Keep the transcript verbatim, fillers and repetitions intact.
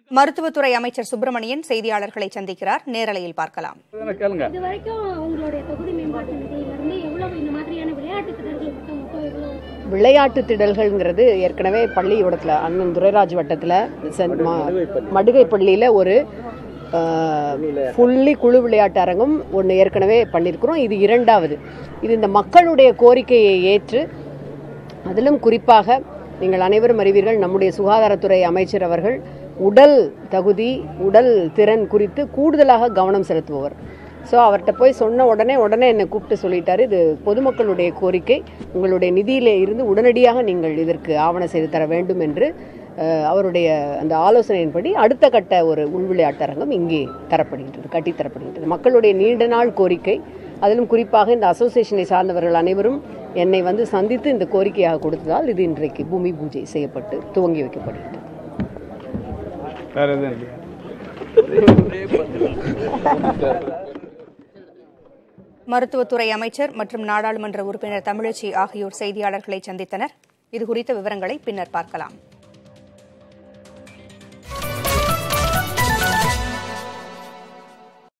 மருத்துவத்துறை அமைச்சர் சுப்பிரமணியன் செய்தியாளர்களை சந்திக்கிறார். நேரலையில் பார்க்கலாம். விளையாட்டு திடல்கள்ங்கிறது ஏற்கனவே பள்ளிக்கூடத்தில் அண்ணன் துரைராஜ் வட்டத்தில் மடுகை பள்ளியில் ஒரு ஃபுல்லி குழு விளையாட்டு அரங்கம் ஒன்று ஏற்கனவே பண்ணியிருக்கிறோம். இது இரண்டாவது. இது இந்த மக்களுடைய கோரிக்கையை ஏற்று, அதிலும் குறிப்பாக நீங்கள் அனைவரும் அறிவீர்கள், நம்முடைய சுகாதாரத்துறை அமைச்சர் அவர்கள் உடல் தகுதி உடல் திறன் குறித்து கூடுதலாக கவனம் செலுத்துபவர். ஸோ அவர்கிட்ட போய் சொன்ன உடனே உடனே என்னை கூப்பிட்டு சொல்லிட்டாரு, இது பொதுமக்களுடைய கோரிக்கை, உங்களுடைய நிதியிலே இருந்து உடனடியாக நீங்கள் இதற்கு ஆவணம் செய்து தர வேண்டும் என்று அவருடைய அந்த ஆலோசனையின்படி அடுத்த கட்ட ஒரு உள்விளையாட்டரங்கம் இங்கே தரப்படுகின்றது, கட்டித்தரப்படுகின்றது. மக்களுடைய நீண்ட நாள் கோரிக்கை. அதிலும் குறிப்பாக இந்த அசோசியேஷனை சார்ந்தவர்கள் அனைவரும் என்னை வந்து சந்தித்து இந்த கோரிக்கையாக கொடுத்ததால் இது இன்றைக்கு பூமி பூஜை செய்யப்பட்டு துவங்கி வைக்கப்படுகிறது. மருத்துவத்துறை அமைச்சர் மற்றும் நாடாளுமன்ற உறுப்பினர் தமிழச்சி ஆகியோர் செய்தியாளர்களை சந்தித்தனர். இதுகுறித்த விவரங்களை பின்னர் பார்க்கலாம்.